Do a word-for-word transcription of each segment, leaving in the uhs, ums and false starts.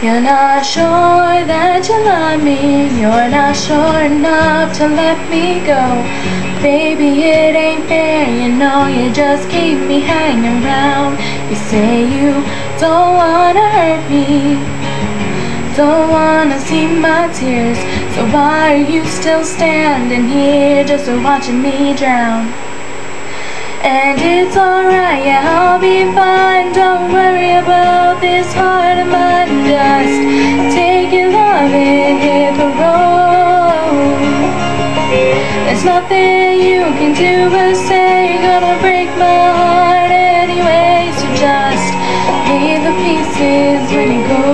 You're not sure that you love me. You're not sure enough to let me go. Baby, it ain't fair. You know you just keep me hanging around. You say you don't wanna hurt me, don't wanna see my tears. So why are you still standing here just watching me drown? And it's alright, yeah, I'll be fine. Don't worry about this heart of mine. Just take your love and hit the road. There's nothing you can do but say you're gonna break my heart anyway. So just leave the pieces when you go.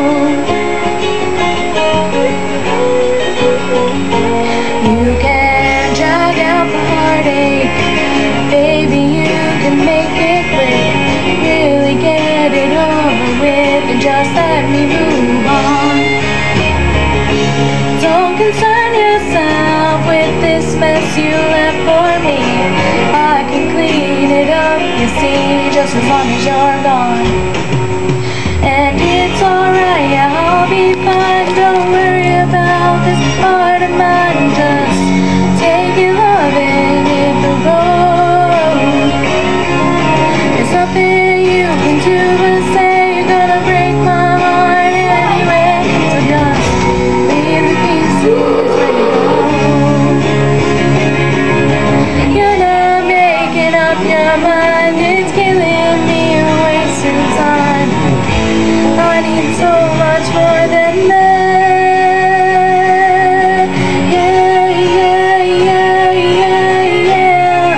You can drag out the heartache, baby, you can make it quick. Really get it over with and just let me move on. Don't concern yourself with this mess you left for me. I can clean it up, you see, just as long as you're gone. And it's alright, yeah, I'll be fine. Don't worry about this heart of mine. Just take your love and hit the road. There's nothing you can do but say you're gonna break my heart anyway. So just leave the pieces when you go. You're not making up your mind. It's killing me, you're wasting time. I need so much more than that. Yeah, yeah, yeah, yeah, yeah.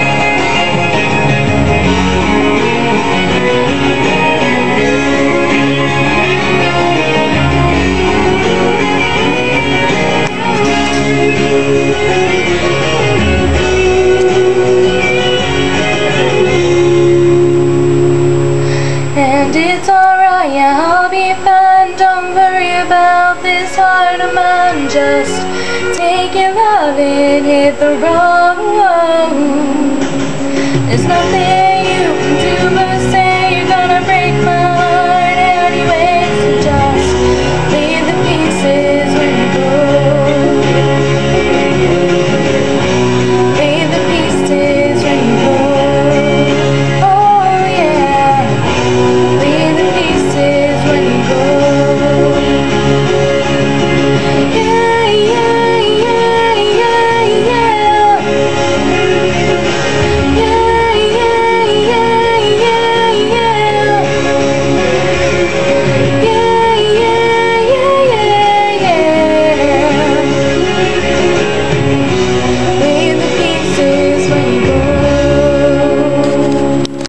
And it's alright, yeah, I'll be fine. Don't worry about this heart of mine. Just take your love and hit the road. There's nothing